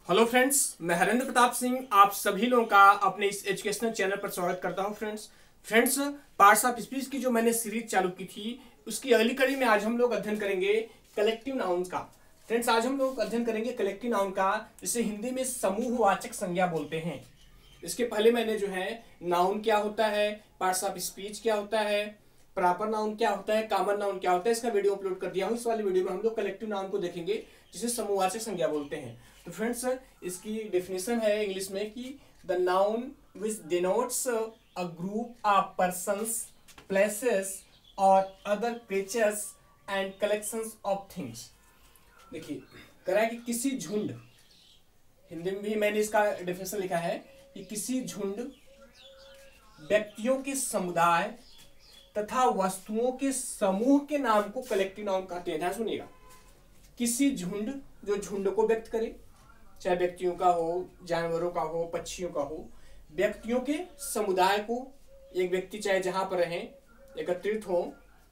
Hello friends, मैं हरेंद्र प्रताप सिंह आप सभी लोगों का अपने इस एजुकेशनल चैनल पर स्वागत करता हूं। फ्रेंड्स पार्ट्स ऑफ स्पीच की जो मैंने सीरीज चालू की थी उसकी अगली कड़ी में आज हम लोग अध्ययन करेंगे कलेक्टिव नाउन्स का। फ्रेंड्स आज हम लोग अध्ययन करेंगे कलेक्टिव नाउन का, जिसे हिंदी में समूहवाचक संज्ञा बोलते हैं। इसके पहले मैंने जो है नाउन क्या होता है, पार्ट्स ऑफ स्पीच क्या होता है, प्रॉपर नाउन क्या होता है, कॉमन नाउन क्या होता है, इसका वीडियो अपलोड कर दिया हूँ। इस वाली वीडियो में हम लोग कलेक्टिव नाउन को देखेंगे जिसे समूहवाचक संज्ञा बोलते हैं। तो फ्रेंड्स इसकी डेफिनेशन है इंग्लिश में कि the noun which denotes a group of persons, places और other creatures and collections of things. देखिए कह रहा है कि किसी झुंड, हिंदी में भी मैंने इसका डेफिनेशन लिखा है कि किसी झुंड, व्यक्तियों के समुदाय तथा वस्तुओं के समूह के नाम को कलेक्टिव नाउन कहते हैं। ध्यान सुनिएगा, किसी झुंड जो झुंड को व्यक्त करे, चाहे व्यक्तियों का हो, जानवरों का हो, पक्षियों का हो, व्यक्तियों के समुदाय को, एक व्यक्ति चाहे जहां पर रहें एकत्रित हो,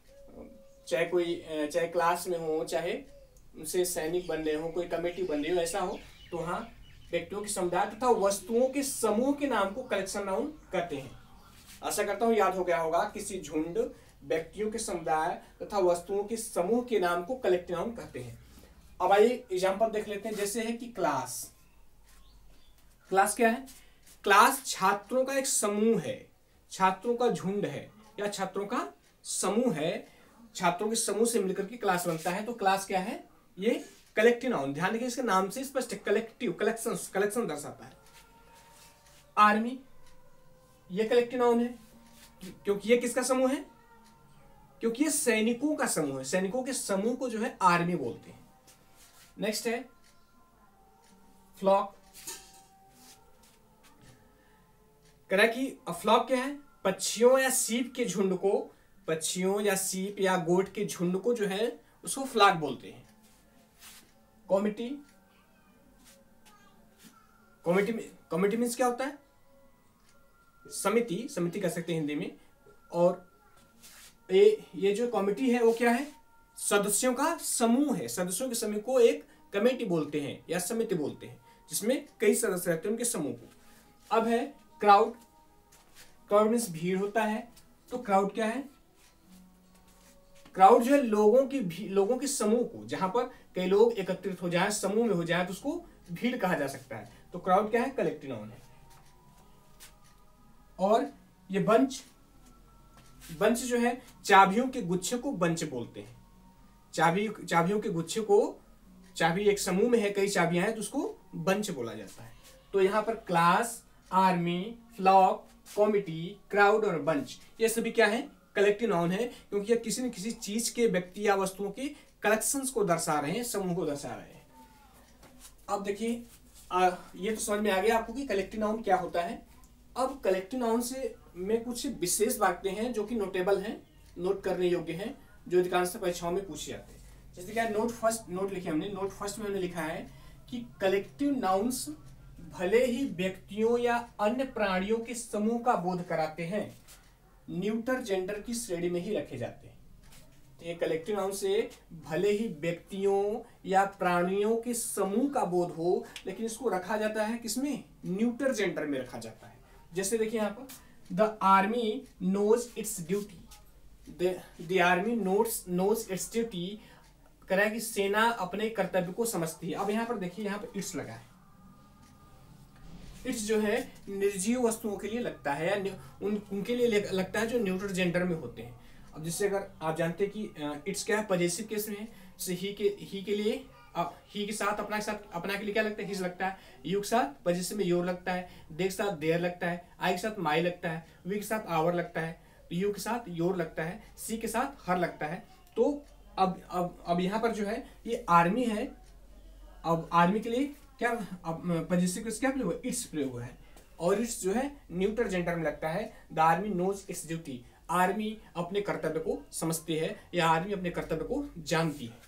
चाहे क्लास में हो, चाहे उनसे सैनिक बन रहे हो, कोई कमेटी बन रही हो, ऐसा हो तो वहां व्यक्तियों के समुदाय तथा वस्तुओं के समूह के नाम को कलेक्शन नाउन कहते हैं। आशा करता हूं याद हो गया होगा। किसी झुंड, व्यक्तियों के समुदाय तथा वस्तुओं के समूह के नाम को कलेक्टिव नाउन कहते हैं। अब आइए एग्जांपल देख लेते हैं। जैसे है कि क्लास क्या है? क्लास छात्रों का एक समूह है, छात्रों का झुंड है या छात्रों का समूह है। छात्रों के समूह से मिलकर के क्लास बनता है। तो क्लास क्या है? ये कलेक्टिव नाउन। ध्यान रखिए, इसके नाम से स्पष्ट है, कलेक्टिव, कलेक्शन दर्शाता है। आर्मी ये कलेक्टिव नाउन है क्योंकि ये किसका समूह है? क्योंकि ये सैनिकों का समूह है। सैनिकों के समूह को जो है आर्मी बोलते हैं। नेक्स्ट है फ्लॉक। कह रहा है कि फ्लॉक क्या है? पक्षियों या सीप के झुंड को, पक्षियों या सीप या गोट के झुंड को जो है उसको फ्लॉक बोलते हैं। कमिटी, कमिटी मीन्स क्या होता है? समिति कह सकते हैं हिंदी में। और ये जो कमिटी है वो क्या है? सदस्यों का समूह है। सदस्यों के समूह को एक कमेटी बोलते हैं या समिति बोलते हैं, जिसमें कई सदस्य रहते हैं उनके समूह को। अब है क्राउड। क्राउड मीन्स भीड़ होता है। तो क्राउड क्या है? क्राउड जो है लोगों के समूह को, जहां पर कई लोग एकत्रित हो जाए, समूह में हो जाए, तो उसको भीड़ कहा जा सकता है। तो क्राउड क्या है? कलेक्टिव नाउन है। और ये बंच जो है, चाबियों के गुच्छे को बंच बोलते हैं। चाबियों के गुच्छे को, चाबी एक समूह में है, कई चाबियां हैं तो उसको बंच बोला जाता है। तो यहाँ पर class, army, flock, committee, crowd और बंच ये सभी क्या है? कलेक्टिव नाउन है, क्योंकि ये किसी न किसी चीज के, व्यक्ति या वस्तुओं के कलेक्शंस को दर्शा रहे हैं, समूह को दर्शा रहे हैं। अब देखिए ये तो समझ में आ गया आपको कि कलेक्टिव नाउन क्या होता है। अब कलेक्टिव नाउन से में कुछ विशेष बातें हैं जो कि नोटेबल हैं, नोट करने योग्य हैं, जो अधिकांश परीक्षाओं में पूछे जाते हैं। जैसे क्या नोट लिखे हमने। नोट फर्स्ट में हमने लिखा है कि कलेक्टिव नाउन्स भले ही व्यक्तियों या अन्य प्राणियों के समूह का बोध कराते हैं, न्यूटर जेंडर की श्रेणी में ही रखे जाते हैं। तो ये कलेक्टिव नाउन से भले ही व्यक्तियों या प्राणियों के समूह का बोध हो, लेकिन इसको रखा जाता है किसमें? न्यूटर जेंडर में रखा जाता है। जैसे देखिए यहाँ पर, the army knows its duty. The army knows its duty कह रहा है कि सेना अपने कर्तव्य को समझती है। अब यहाँ पर देखिए, यहाँ पर इट्स लगा है। इट्स जो है निर्जीव वस्तुओं के लिए लगता है या उनके लिए लगता है जो न्यूट्रल जेंडर में होते हैं। अब जिससे अगर आप जानते हैं कि इट्स क्या है? पजेसिव केस में है। जैसे ही के लिए ही के साथ अपना के लिए क्या लगता है? हिज लगता है। यू के साथ पजेसिव में योर लगता है। दे के साथ देयर लगता है। आई के साथ माई लगता है। वी के साथ आवर लगता है। यू के साथ योर लगता है। सी के साथ हर लगता है। तो अब यहाँ पर जो है ये आर्मी है। अब आर्मी के लिए क्या पजेसिव केस क्या प्रयोग हुआ? इट्स प्रयोग हुआ है। और इट्स जो है न्यूट्रल जेंडर में लगता है। The army knows its duty. Army अपने कर्तव्य को समझती है या आर्मी अपने कर्तव्य को जानती है।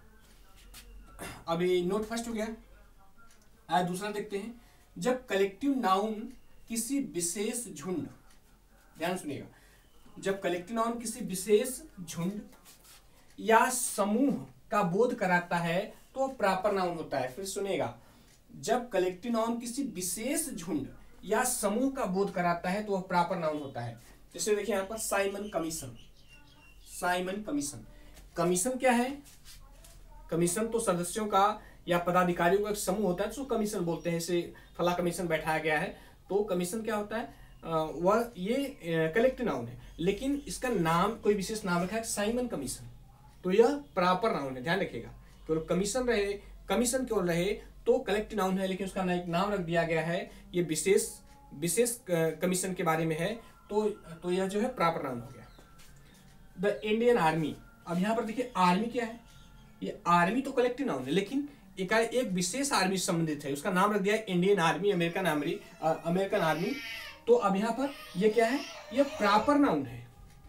अभी नोट फर्स्ट हो गया। आज दूसरा देखते हैं। जब कलेक्टिव नाउन किसी विशेष झुंड, ध्यान सुनिएगा, जब कलेक्टिव नाउन किसी विशेष झुंड या समूह का बोध कराता है तो प्रॉपर नाउन होता है। फिर सुनिएगा, जब कलेक्टिव नाउन किसी विशेष झुंड या समूह का बोध कराता है तो वह प्रॉपर नाउन होता है। जैसे देखिए यहाँ पर Simon commission. Simon commission, commission क्या है? कमीशन तो सदस्यों का या पदाधिकारियों का एक समूह होता है, तो कमीशन बोलते हैं। इसे फला कमीशन बैठाया गया है, तो कमीशन क्या होता है? वह ये कलेक्टिव नाउन है, लेकिन इसका नाम कोई विशेष नाम रखा है साइमन कमीशन, तो यह प्रॉपर नाउन है। ध्यान रखिएगा, केवल कमीशन रहे, कमीशन केवल रहे तो कलेक्टिव नाउन है, लेकिन उसका एक नाम रख दिया गया है, ये विशेष कमीशन के बारे में है, तो यह जो है प्रॉपर नाउन हो गया। द इंडियन आर्मी, अब यहाँ पर देखिए आर्मी क्या है? ये आर्मी तो कलेक्टिव नाउन है, लेकिन एक विशेष आर्मी से संबंधित है, उसका नाम रख दिया है इंडियन आर्मी, अमेरिकन आर्मी। तो अब यहाँ पर ये क्या है? ये प्रॉपर नाउन है।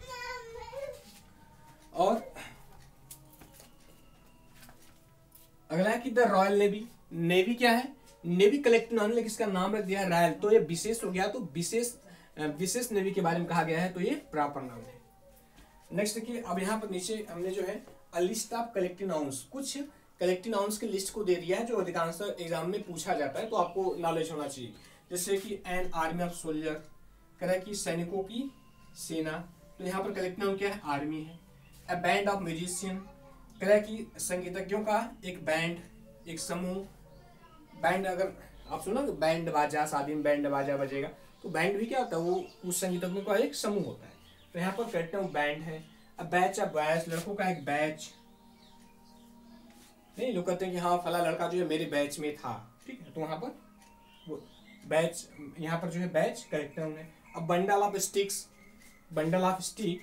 और अगला है कि द रॉयल नेवी। नेवी क्या है? नेवी कलेक्टिव नाउन, लेकिन इसका नाम रख दिया है रॉयल, तो ये विशेष हो गया, तो विशेष नेवी के बारे में कहा गया है, तो ये प्रॉपर नाउन है। नेक्स्ट देखिए, अब यहाँ पर नीचे हमने जो है a list of collective nouns, कुछ कलेक्टिव नाउन्स की लिस्ट को दे दिया है जो अधिकांश एग्जाम में पूछा जाता है, तो आपको नॉलेज होना चाहिए। जैसे कि एन आर्मी ऑफ सोल्जर, कह रहा है कि सैनिकों की सेना, तो यहाँ पर कलेक्टिव नाउन क्या है? आर्मी है। अ बैंड ऑफ म्यूजिशियन, कह रहा है कि संगीतज्ञों का एक बैंड, एक समूह। बैंड, अगर आप सुनो कि बैंड बाजा, शादी में बैंड बाजा बजेगा, तो बैंड भी क्या होता है? वो उस संगीतज्ञों का एक समूह होता है, तो यहाँ पर कलेक्टिव नाउन बैंड है। अ बैच ऑफ बॉयज, लड़कों का एक बैच। नहीं, लोग कहते हैं कि हाँ फला लड़का जो है मेरे बैच में था, ठीक है, तो वहां पर वो बैच, यहाँ पर जो है बैच कलेक्टिव नाउन है। अब bundle of sticks, bundle of stick,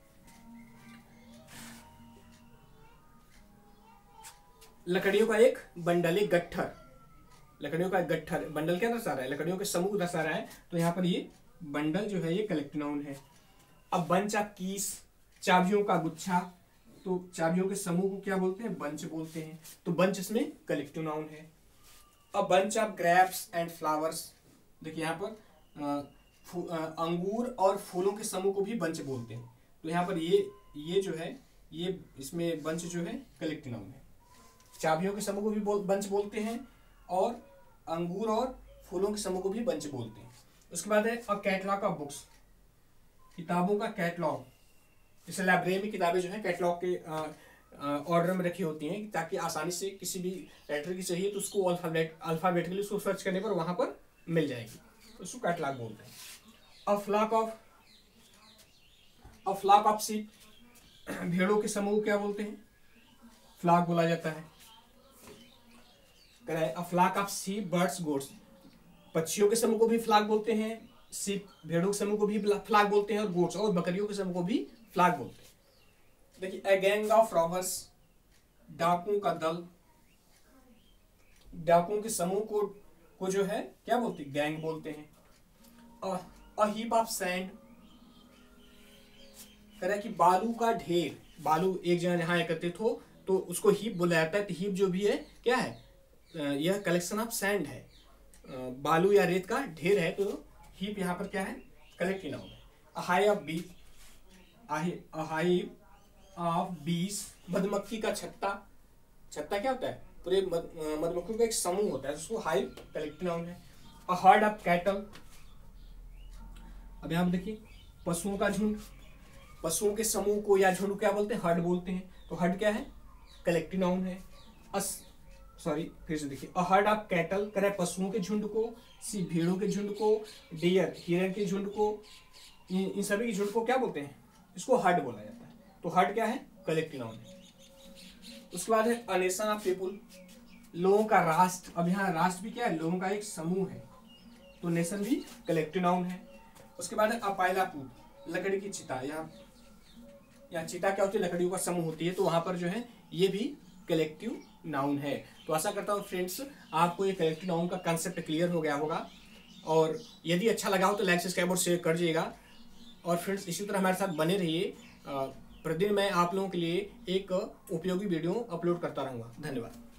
लकड़ियों का एक बंडल, एक गट्ठर, लकड़ियों का एक गट्ठर। बंडल क्या दर्शा रहा है? लकड़ियों के समूह दर्शा रहा है, तो यहाँ पर ये बंडल जो है ये कलेक्टिव नाउन है। अब बंच ऑफ कीस, चाबियों का गुच्छा, तो चाबियों के समूह को क्या बोलते हैं? बंच बोलते हैं, तो बंच इसमें कलेक्टिव नाउन है। A bunch of grapes and flowers, देखिए यहाँ पर अंगूर और फूलों के समूह को भी बंच बोलते हैं, तो यहाँ पर ये जो है ये इसमें बंच जो है कलेक्टिव नाउन है। चाबियों के समूह को भी बंच बोलते हैं, और अंगूर और फूलों के समूह को भी बंच बोलते हैं। उसके बाद है अ कैटलॉग ऑफ बुक्स, किताबों का कैटलॉग। जैसे लाइब्रेरी में किताबें जो है कैटलॉग के ऑर्डर में रखी होती हैं, ताकि आसानी से किसी भी राइटर की चाहिए तो उसको अल्फाबेटिकली उसको सर्च करने पर वहां पर मिल जाएगी, तो उसको कैटलॉग बोलते हैं। अ फ्लॉक ऑफ शीप, भेड़ों के समूह क्या बोलते हैं? फ्लॉक बोला जाता है। A flock of sheep, birds, goats, पक्षियों के समूह को भी फ्लॉक बोलते हैं, शीप भेड़ों के समूह को भी फ्लॉक बोलते हैं, और गोट्स और बकरियों के समूह को भी फ्लॉक बोलते हैं। देखिए अ गैंग ऑफ रॉबर्स, डाकुओं का दल, डाकुओं के समूह को जो है क्या बोलते हैं? गैंग बोलते हैं। अ हीप ऑफ सैंड, कह रहा है कि बालू का ढेर, बालू एक जगह जहां एकत्रित हो तो उसको हीप बोला जाता है। तो हीप जो भी है क्या है? यह कलेक्शन ऑफ सैंड है, बालू या रेत का ढेर है, तो हीप यहाँ पर क्या है? कलेक्टिव नाउन है। अ हाइव ऑफ बीस, मधुमक्खी का छत्ता, छत्ता क्या होता है? पूरे मधुमक्खियों का एक समूह होता है, उसको हाइव कलेक्टिव नाउन है। अ हर्ड ऑफ कैटल, अब यहाँ पर देखिए पशुओं का झुंड, पशुओं के समूह को या झुंड क्या बोलते हैं? हर्ड बोलते हैं, तो हर्ड क्या है? कलेक्टिव नाउन है। फिर से देखिए अ हर्ड ऑफ कैटल, करे पशुओं के झुंड को, सी भेड़ों के झुंड को, डियर हिरन के झुंड को, इन सभी के झुंड को क्या बोलते हैं? इसको हर्ड बोला जाता है, तो हर्ड क्या है? कलेक्टिव नाउन है। उसके बाद है अ नेशन ऑफ पीपुल, लोगों का राष्ट्र। अब यहाँ राष्ट्र भी क्या है? लोगों का एक समूह है, तो नेशन भी कलेक्टिव नाउन है। उसके बाद है अ पाइल ऑफ वुड, लकड़ी की चिता। यहाँ चिता क्या होती है? लकड़ियों का समूह होती है, तो वहां पर जो है ये भी कलेक्टिव नाउन है। तो आशा करता हूँ फ्रेंड्स आपको ये कलेक्टिव नाउन का कंसेप्ट क्लियर हो गया होगा, और यदि अच्छा लगा हो तो लाइक सब्सक्राइब और शेयर कर दीजिएगा। और फ्रेंड्स इसी तरह हमारे साथ बने रहिए, प्रतिदिन मैं आप लोगों के लिए एक उपयोगी वीडियो अपलोड करता रहूँगा। धन्यवाद।